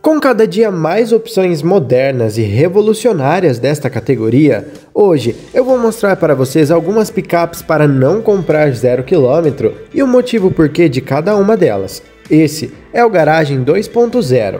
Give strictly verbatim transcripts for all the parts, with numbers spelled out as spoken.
Com cada dia mais opções modernas e revolucionárias desta categoria, hoje eu vou mostrar para vocês algumas picapes para não comprar zero quilômetro e o motivo porquê de cada uma delas. Esse é o Garagem dois ponto zero.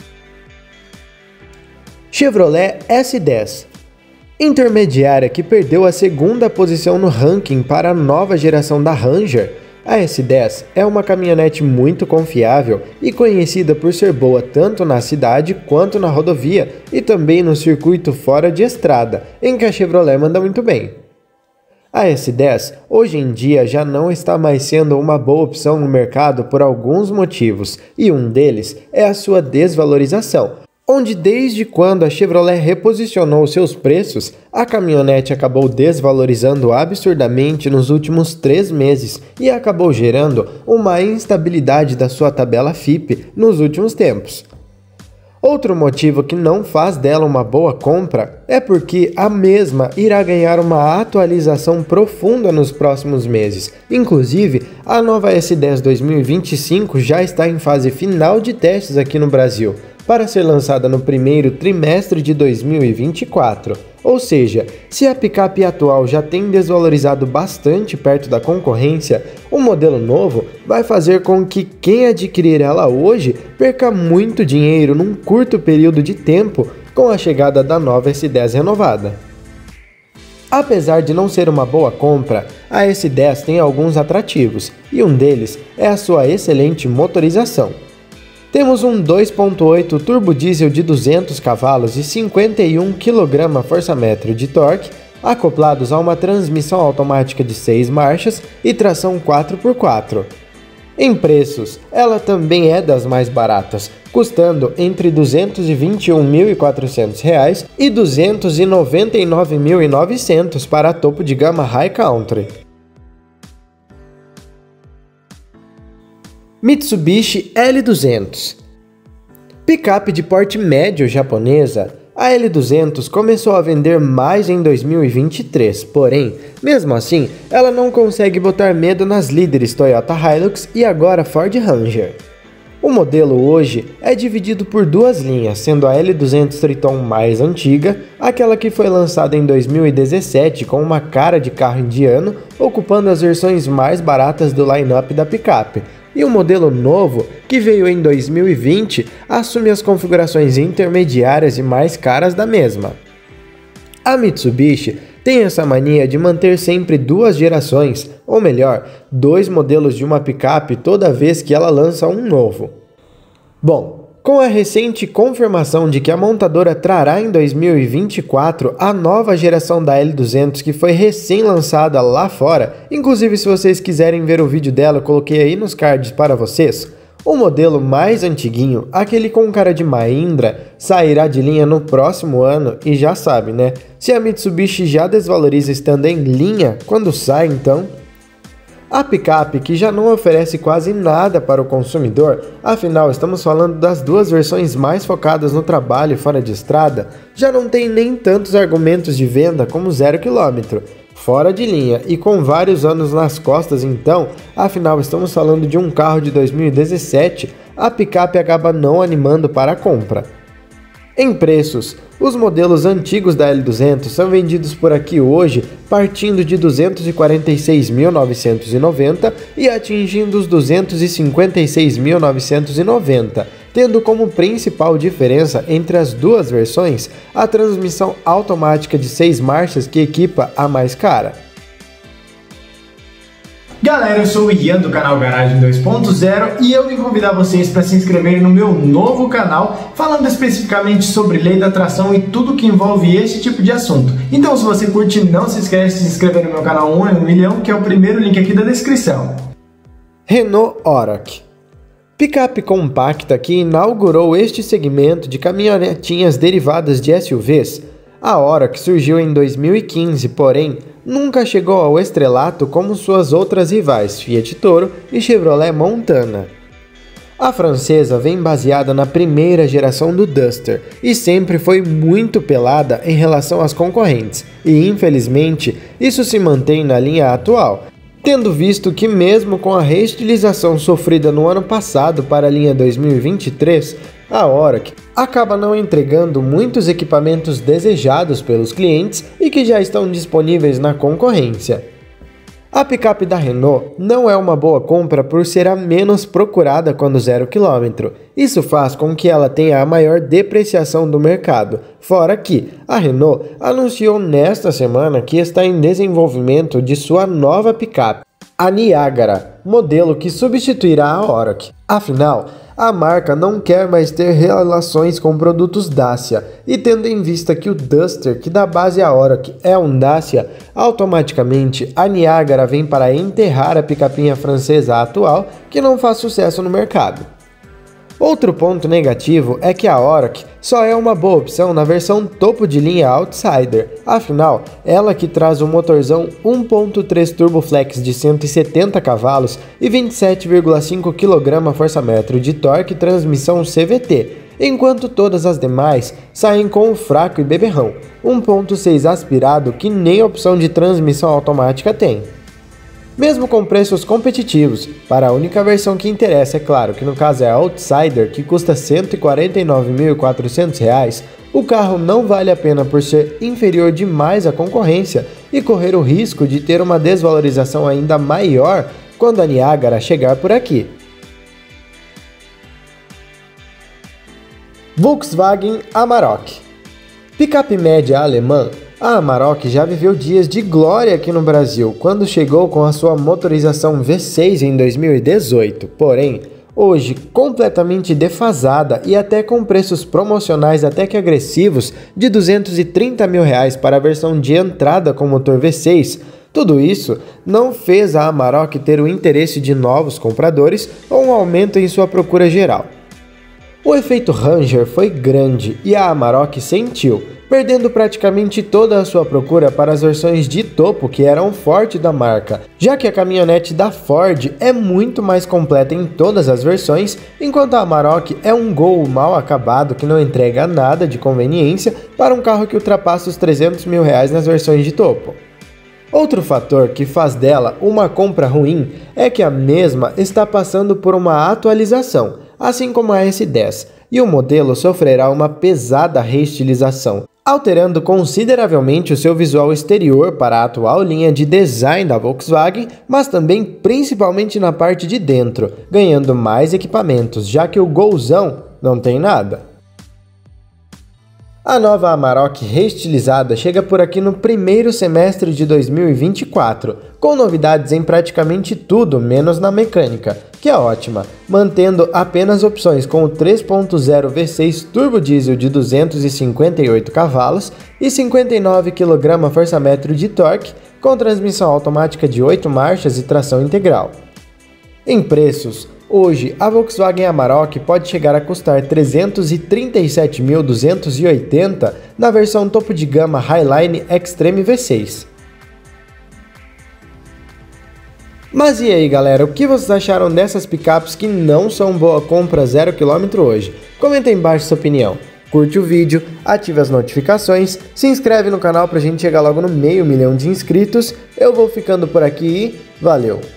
Chevrolet S dez. Intermediária que perdeu a segunda posição no ranking para a nova geração da Ranger, a S dez é uma caminhonete muito confiável e conhecida por ser boa tanto na cidade quanto na rodovia e também no circuito fora de estrada, em que a Chevrolet manda muito bem. A S dez hoje em dia já não está mais sendo uma boa opção no mercado por alguns motivos, e um deles é a sua desvalorização, onde desde quando a Chevrolet reposicionou seus preços, a caminhonete acabou desvalorizando absurdamente nos últimos três meses e acabou gerando uma instabilidade da sua tabela F I P nos últimos tempos. Outro motivo que não faz dela uma boa compra é porque a mesma irá ganhar uma atualização profunda nos próximos meses. Inclusive, a nova S dez dois mil e vinte e cinco já está em fase final de testes aqui no Brasil, para ser lançada no primeiro trimestre de dois mil e vinte e quatro. Ou seja, se a picape atual já tem desvalorizado bastante perto da concorrência, o modelo novo vai fazer com que quem adquirir ela hoje perca muito dinheiro num curto período de tempo com a chegada da nova S dez renovada. Apesar de não ser uma boa compra, a S dez tem alguns atrativos, e um deles é a sua excelente motorização. Temos um dois ponto oito turbo diesel de duzentos cavalos e cinquenta e um quilograma-força-metro de torque, acoplados a uma transmissão automática de seis marchas e tração quatro por quatro. Em preços, ela também é das mais baratas, custando entre duzentos e vinte e um mil e quatrocentos reais e duzentos e noventa e nove mil e novecentos para a topo de gama High Country. Mitsubishi L duzentos. Picape de porte médio japonesa, a L duzentos começou a vender mais em dois mil e vinte e três, porém, mesmo assim, ela não consegue botar medo nas líderes Toyota Hilux e agora Ford Ranger. O modelo hoje é dividido por duas linhas, sendo a L duzentos Triton mais antiga, aquela que foi lançada em dois mil e dezessete com uma cara de carro indiano, ocupando as versões mais baratas do line-up da picape, e o modelo novo, que veio em dois mil e vinte, assume as configurações intermediárias e mais caras da mesma. A Mitsubishi tem essa mania de manter sempre duas gerações, ou melhor, dois modelos de uma picape toda vez que ela lança um novo. Bom, com a recente confirmação de que a montadora trará em dois mil e vinte e quatro a nova geração da L duzentos que foi recém-lançada lá fora, inclusive se vocês quiserem ver o vídeo dela eu coloquei aí nos cards para vocês, o modelo mais antiguinho, aquele com cara de Mahindra, sairá de linha no próximo ano e já sabe, né? Se a Mitsubishi já desvaloriza estando em linha, quando sai então? A picape, que já não oferece quase nada para o consumidor, afinal estamos falando das duas versões mais focadas no trabalho fora de estrada, já não tem nem tantos argumentos de venda como zero quilômetro, fora de linha e com vários anos nas costas então, afinal estamos falando de um carro de dois mil e dezessete, a picape acaba não animando para a compra. Em preços, os modelos antigos da L duzentos são vendidos por aqui hoje partindo de duzentos e quarenta e seis mil novecentos e noventa reais e atingindo os duzentos e cinquenta e seis mil novecentos e noventa reais, tendo como principal diferença entre as duas versões a transmissão automática de seis marchas que equipa a mais cara. Galera, eu sou o Ian do canal Garagem dois ponto zero e eu vim convidar vocês para se inscreverem no meu novo canal, falando especificamente sobre lei da atração e tudo que envolve esse tipo de assunto. Então, se você curte, não se esquece de se inscrever no meu canal um em um milhão, que é o primeiro link aqui da descrição. Renault Oroch. Picape compacta que inaugurou este segmento de caminhonetinhas derivadas de S U Vs. A Oroch surgiu em dois mil e quinze, porém, nunca chegou ao estrelato como suas outras rivais Fiat Toro e Chevrolet Montana. A francesa vem baseada na primeira geração do Duster e sempre foi muito pelada em relação às concorrentes, e infelizmente isso se mantém na linha atual, tendo visto que mesmo com a reestilização sofrida no ano passado para a linha dois mil e vinte e três, a Amarok acaba não entregando muitos equipamentos desejados pelos clientes e que já estão disponíveis na concorrência. A picape da Renault não é uma boa compra por ser a menos procurada quando zero quilômetro. Isso faz com que ela tenha a maior depreciação do mercado, fora que a Renault anunciou nesta semana que está em desenvolvimento de sua nova picape, a Niagara, modelo que substituirá a Amarok. Afinal, a marca não quer mais ter relações com produtos Dacia, e tendo em vista que o Duster, que dá base à Amarok, é um Dacia, automaticamente a Niagara vem para enterrar a picapinha francesa atual, que não faz sucesso no mercado. Outro ponto negativo é que a Amarok só é uma boa opção na versão topo de linha Outsider, afinal, ela que traz um motorzão um ponto três Turbo Flex de cento e setenta cavalos e vinte e sete vírgula cinco quilograma-força-metro de torque e transmissão C V T, enquanto todas as demais saem com o fraco e beberrão, um ponto seis aspirado que nem opção de transmissão automática tem. Mesmo com preços competitivos, para a única versão que interessa, é claro, que no caso é a Outsider, que custa cento e quarenta e nove mil e quatrocentos reais, o carro não vale a pena por ser inferior demais à concorrência e correr o risco de ter uma desvalorização ainda maior quando a Niagara chegar por aqui. Volkswagen Amarok. Picape média alemã, a Amarok já viveu dias de glória aqui no Brasil, quando chegou com a sua motorização V seis em dois mil e dezoito, porém, hoje completamente defasada e até com preços promocionais até que agressivos de duzentos e trinta mil reais para a versão de entrada com motor V seis, tudo isso não fez a Amarok ter o interesse de novos compradores ou um aumento em sua procura geral. O efeito Ranger foi grande e a Amarok sentiu, perdendo praticamente toda a sua procura para as versões de topo que eram forte da marca, já que a caminhonete da Ford é muito mais completa em todas as versões, enquanto a Amarok é um Gol mal acabado que não entrega nada de conveniência para um carro que ultrapassa os trezentos mil reais nas versões de topo. Outro fator que faz dela uma compra ruim é que a mesma está passando por uma atualização, assim como a S dez, e o modelo sofrerá uma pesada reestilização, alterando consideravelmente o seu visual exterior para a atual linha de design da Volkswagen, mas também principalmente na parte de dentro, ganhando mais equipamentos, já que o Golzão não tem nada. A nova Amarok reestilizada chega por aqui no primeiro semestre de dois mil e vinte e quatro, com novidades em praticamente tudo menos na mecânica, que é ótima, mantendo apenas opções com o três ponto zero V seis turbo diesel de duzentos e cinquenta e oito cavalos e cinquenta e nove quilograma-força-metro de torque, com transmissão automática de oito marchas e tração integral. Em preços, hoje a Volkswagen Amarok pode chegar a custar trezentos e trinta e sete mil duzentos e oitenta reais na versão topo de gama Highline Extreme V seis. Mas e aí galera, o que vocês acharam dessas picapes que não são boa compra zero quilômetro hoje? Comenta aí embaixo sua opinião. Curte o vídeo, ative as notificações, se inscreve no canal pra gente chegar logo no meio milhão de inscritos. Eu vou ficando por aqui e valeu!